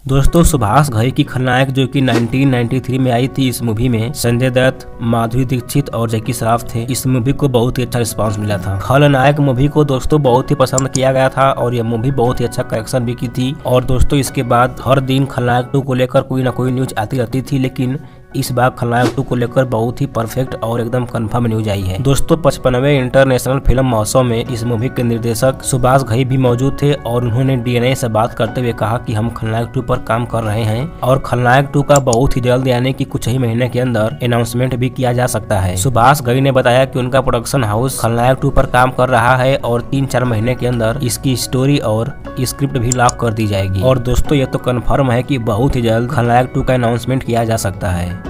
दोस्तों सुभाष घई की खलनायक जो कि 1993 में आई थी, इस मूवी में संजय दत्त, माधुरी दीक्षित और जैकी श्रॉफ थे। इस मूवी को बहुत ही अच्छा रिस्पांस मिला था। खलनायक मूवी को दोस्तों बहुत ही पसंद किया गया था और यह मूवी बहुत ही अच्छा कलेक्शन भी की थी। और दोस्तों इसके बाद हर दिन खलनायक 2 को लेकर कोई ना कोई न्यूज आती रहती थी, लेकिन इस बार खलनायक 2 को लेकर बहुत ही परफेक्ट और एकदम कंफर्म न्यूज आई है। दोस्तों 55वें इंटरनेशनल फिल्म महोत्सव में इस मूवी के निर्देशक सुभाष घई भी मौजूद थे और उन्होंने डीएनए से बात करते हुए कहा कि हम खलनायक 2 पर काम कर रहे हैं और खलनायक 2 का बहुत ही जल्द यानी कि कुछ ही महीने के अंदर अनाउंसमेंट भी किया जा सकता है। सुभाष घई ने बताया कि उनका प्रोडक्शन हाउस खलनायक 2 पर काम कर रहा है और 3-4 महीने के अंदर इसकी स्टोरी और स्क्रिप्ट भी लॉक कर दी जाएगी। और दोस्तों ये तो कन्फर्म है कि बहुत ही जल्द खलनायक 2 का अनाउंसमेंट किया जा सकता है।